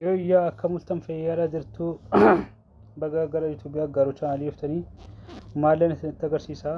يا كملتم في يا درتو بقى قرأ يوتيوب قارو channel يفتني مالنا تقرسيسا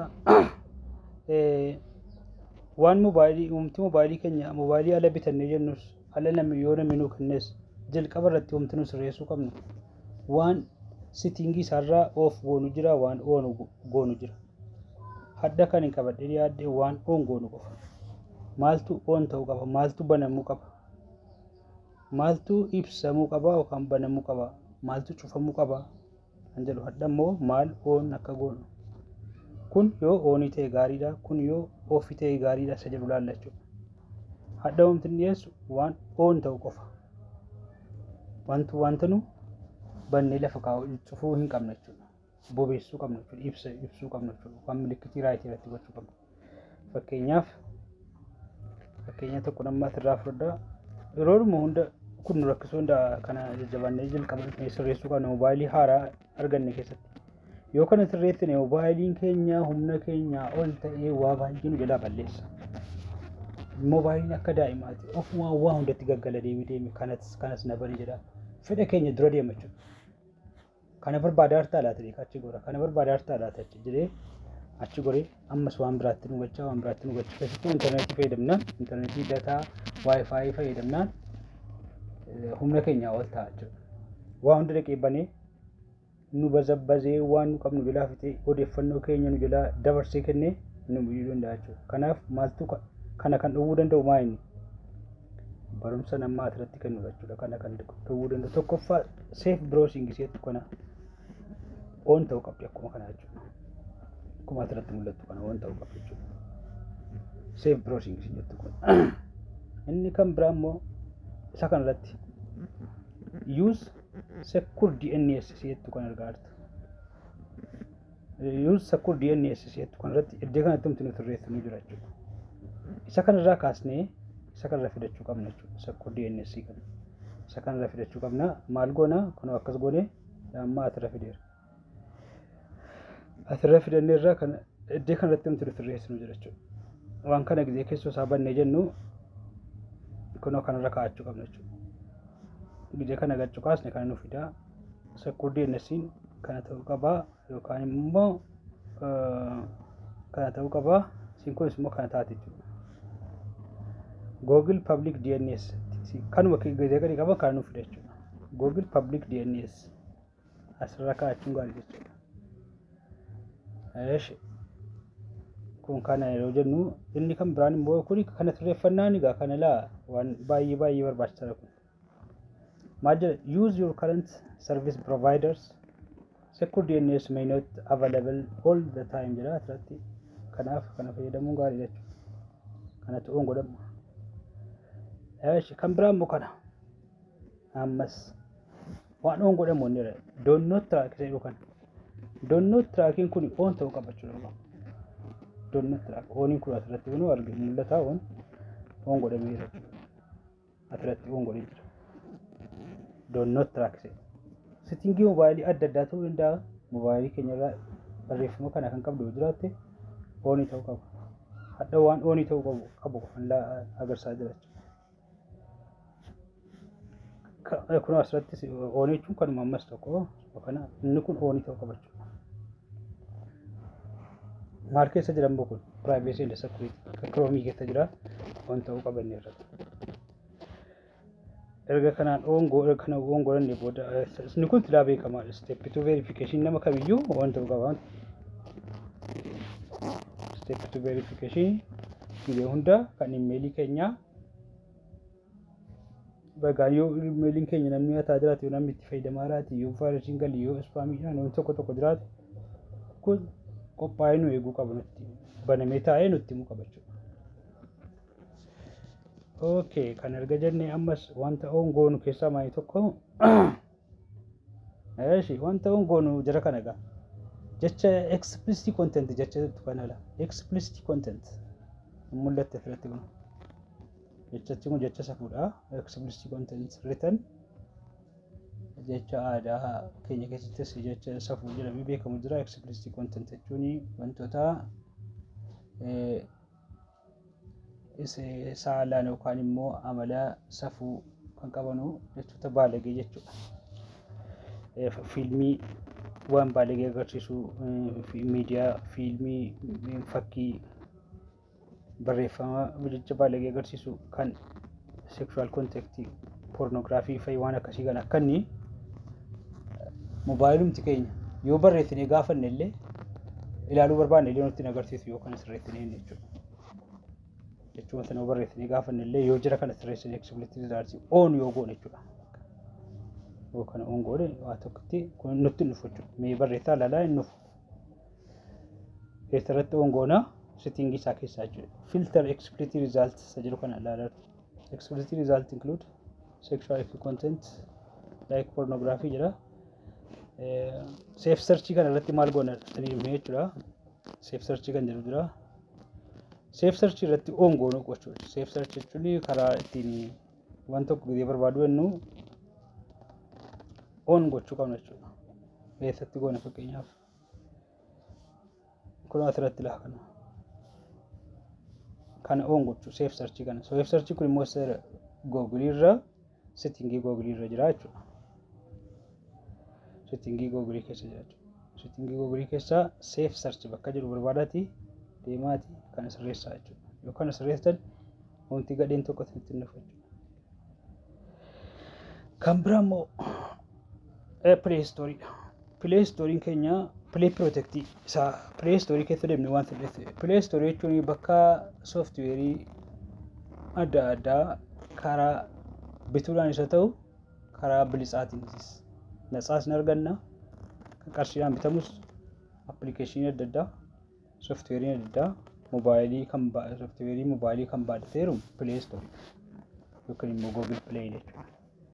وان موبايلي ومتي موبايلي كنيا موبايلي على بيت النجنوس على لما يونا منو كنس جل قبرت ومتنوس رئيسو كمن وان سيتينجي سارا اوف غونو جرا وان اون غونو جرا حدا كان كبد ياد وان اون غونو قف مالتو اون تو قف مالتو بنمو قف مالتو إبسامو قبا وكان بنمو قبا مالتو شوفمو قبا anjalu haddammoo maal oon akka goonu kun yoo oonii ta'e gaariidha kun yoo ofii ta'e gaariidha isa jedhu laallachuudha haddamumti dhiyeessu waan oon ta'u qofa wanta nu bannee lafa kaa'u cufuu hin qabne jechuudha bobeessuu qabna jechuudha ibsuu qabna jechuudha waan milikitii raayitii irratti gochuu qabna fakkeenya tokko namatti irraa fudhadhaa yeroodhuma hunda kun rakkisoo hunda kana jajjabaannee jalqabnee sirreessuu qabna moobaayilii haaraa arganne keessatti yoo kana sirreessine moobaayiliin keenya humna keenya ol ta'ee waa baay'ee nu jalaa balleessa moobaayiliin akka daa'imaati ofuma waa hundatti gaggala deemi kanas na bani jedha fedha keenya dura deema jechuudha kana barbaadaa hartaa laata achi gora kana barbaadaa hartaa laata achi jedhee achi goree ammas waan biraatti nu gachaa keessattuu intarneetii fayyadamnaan intarneetii dataa waayifaayi fayyadamnaan humna keenya ol ta'a jechuudha waa hunda dhaqee banee nu bazabbazee waan nu qabnu jalaa fitee odeeffannoo keenya nu jalaa dabarsee kennee nu miidhuu danda'a jechuudha kanaaf maaltu kana kan dhowwuu danda'u maa inni barumsa namaa asirratti kennudha jechuudha kana kan dhowwuu danda'u tokkoffaa safe browsing iseettu kana oon ta'uu qabdi akkuma kana jechuudha akkuma asirratti mul'attu kana oon ta'uu qabdi jechuudha safe browsing iseettu kun inni kan biraa immoo isa kanarratti use secure DNS iseettu kan argaartu use secure DNS iseettu kanarratti iddoo kanatti humti nuti irreessinu jira jechuudha isa kanarraa kaasnee isa kanarra fidachuu qabna jechuudha secure DNS kana isa kanarra fidachuu qabna maal goona kun akkas goone amma asirra fideera asirra fidanneerraa kana iddoo kanatti humti nuti irreessinu jira jechuudha waan kana gizee keessoo isaa bannee jennu kun kanarra kaa'achuu qabna jechuudha gizee kana gachuu kaasne kana nu fidaa secure DNS kana ta'uu qabaa yookaan immoo kana ta'uu qabaa sinkunis immoo kana taate jechuudha Google Public DNS kanuma gizee gadi qaba kana nu fida jechuudha Google Public DNS asirra kaa'achuun gaarii jechuudha eeshi kun kana yeroo jennu inni kan biraan immoo kuni kana sirreeffannaan egaa kana laa waan baay'ee barbaachisaadha kun maal jedha use your current service providers secure DNS may not available all the time jedha asirratti kanaaf kana fayyadamuun gaarii jechuudha kanatti oon godhamu eeshi kan biraan immoo kana ammas waan oon godhamu inni don't not track jedhu kan don't not tracking kun oon ta'uu qabachuudha don't not track ooniin kun asirratti kunoo arginu mul'ata oon godhamee jira asirratti oon godhamee jira don't not track settingii moobaayilii adda addaa ta'uu danda'a moobaayilii keenyarraa barreeffama kana kan qabdu jiraatte oonii ta'uu qabu hadha waan oonii ta'uu qabu qofan agarsiisaa jira jechuudha kun asirratti oonii jechuun kanuma ammas tokko kana inni kun oonii ta'uu qaba jechuudha maal keessa jiran kun privacy and security Chrome keessa jira waan ta'uu qaban irratti erga kanaan oon godhanne booda inni kun tilaa beekamaa step 2 verification nama kamiyyuu waan ta'uu qaba step 2 verification gidee hunda kan emailii keenya bagaan yoo emailiin keenya namni hataa jiraate yoo namni itti fayyadamaa jiraate yoo vaayirasiin galii yoo ispaamiidhaan waan tokko jiraate kun qophaa'ee nu eeguu qaba nutti banamee taa'ee nutti himuu qaba jechuudha okay kan erga jennee ammas wanta oon goonu keessaa maayii tokko eeshi wanta oon goonu jira kana egaa jecha explicit content jecha kanala explicit content mul'atte asirratti kun jechachi kun jecha safuudha explicit content written jecha aadaa keenya keessattis jecha safuu jedhamee beekamu jira explicit content jechuun wantoota saalaan yookaan immoo amala safuu kan qabanu jechuudha baalagee jechuudha. Fiilmii waan baalagee agarsiisu miidiyaa fiilmii fakkii barreeffama jecha baalagee agarsiisu kan sexual contact pornograafii fa'i waan akkasii kan akkanni mobaayilumti keenya yoo barreessinee gaafanne illee ilaaluu barbaanne illee nutti agarsiisu yoo kana sirreessinee jechuudha. Jechuun sana barreessinee gaafanne illee yoo jira kana sirreessinee explicit results on yoo goone jechuudha. Yoo kana on goone waa tokkotti kun nutti dhufu jechuudha. Mee barreessaa ilaalaa hin dhufu. Keessatti on goona setting isaa keessaa jechuudha. Filter explicit results jedhu kana ilaalaa. Explicit results include sexual content like pornography jira. Safe search kan irratti maal goona tanii jechuudha. Safe search kan jedhu jira. Safe search irratti on goonu gochuudha. Safe search jechuun karaa ittiin waan tokko gidee barbaadu jennu on gochuu qabna jechuudha. Keessatti goona fakkeenyaaf kun asirratti laa kana on gochuu safe search kana. Safe search kun immoo Google irra setting Google irra jira jechuudha. Setting Google keessa jira jechuudha. Setting Google keessa safe search bakka jiru barbaadati deemaati kana sirreessaa jechuudha. Yoo kana sirreessan wanti gadheen tokko itti dhufu jechuudha. Kan biraa immoo Play Store. Play Store keenya Play Protect isa Play Store keessa deemnee waan sirreesse. Play Store jechuun bakka software adda addaa karaa bituudhaan isa ta'u karaa bilisaatiin nasaas arganna. Qarshiidhaan bitamus application adda addaa software adda addaa mobaayilii kan software mobaayilii kan baadhateeru Play Store yookaan immoo Google Play jechuudha.